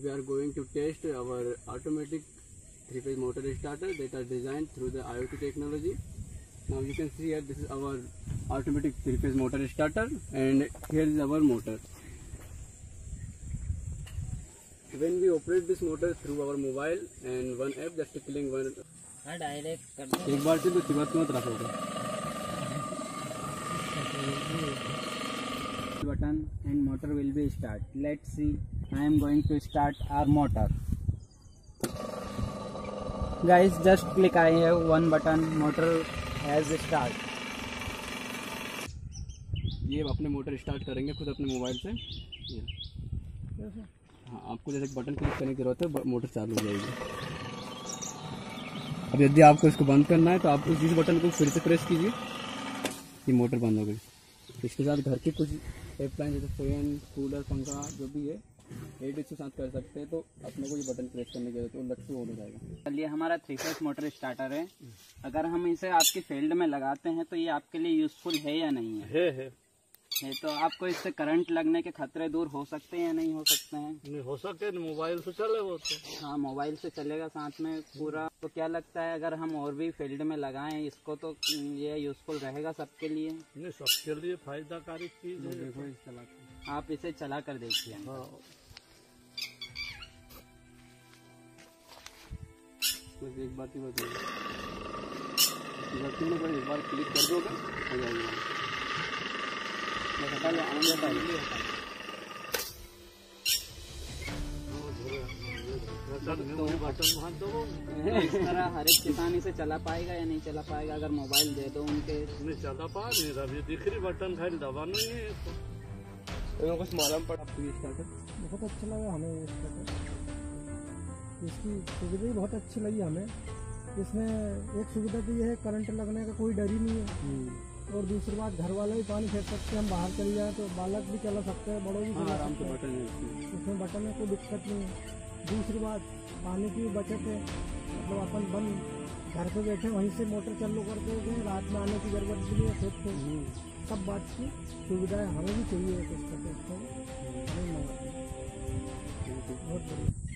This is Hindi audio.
we are going to test our automatic three-phase motor starter that are designed through the IoT technology. Now you can see here, this is our automatic three-phase motor starter, and here is our motor. When we operate this motor through our mobile and one app, just clicking one, direct कर दो एक बार से तो चिपक मत रखोगे button and motor will be start. Let's see. I am going to start our motor. Guys, just click I have one button. Motor has start. ये अपने मोटर स्टार्ट करेंगे खुद अपने मोबाइल से। हाँ, आपको जैसे बटन क्लिक करने की जरूरत है, मोटर चालू हो जाएगी। अब यदि आपको इसको बंद करना है तो आप इस बटन को फिर से प्रेस कीजिए, ये मोटर बंद हो गई। इसके साथ घर के कुछ अप्लायंस जैसे फैन, कूलर, पंखा जो भी है एक साथ कर सकते हैं, तो अपने को ये बटन प्रेस करने की जरूरत है, वो लट्टू ऑन हो जाएगा। ये हमारा थ्री फेस मोटर स्टार्टर है। अगर हम इसे आपके फील्ड में लगाते हैं तो ये आपके लिए यूजफुल है या नहीं है? है। तो आपको इससे करंट लगने के खतरे दूर हो सकते हैं या नहीं हो सकते हैं? नहीं हो सकते, मोबाइल से चले वो तो। हाँ, मोबाइल से चलेगा साथ में पूरा। तो क्या लगता है अगर हम और भी फील्ड में लगाएं इसको तो ये यूजफुल रहेगा सबके लिए? नहीं, सबके लिए फायदाकारी चीज है। देखो इस चला के। आप इसे चला कर देखिए। हाँ। एक बात ही बताइए, एक बार क्लिक कर दोगे हो जाएगा। तो इस तरह हर एक किसान इसे चला पाएगा या नहीं चला पाएगा अगर मोबाइल दे दो उनके? नहीं चला पा नहीं रहा, दिख रही बटन खाली दबाना नहीं है तो कुछ मालूम पड़ा आपको ये स्टार्टर? बहुत अच्छा लगा हमें ये स्टार्टर, इसकी सुविधा ही बहुत अच्छी लगी हमें। इसमें एक सुविधा तो ये है, करंट लगने का कोई डर ही नहीं है। और दूसरी बात, घर वाले भी पानी फेंक सकते हैं, हम बाहर चले जाए तो बालक भी चला सकते हैं, बड़ों भी चला सकते हैं। बटन है इसमें बटन में कोई दिक्कत नहीं है। दूसरी बात, पानी की बचत है, मतलब अपन बंद घर पे बैठे वहीं से मोटर चालू करते हैं, रात में आने की जरूरत भी नहीं है खेत पे। सब बात की सुविधाएं हमें भी चाहिए, हमें बहुत बढ़िया।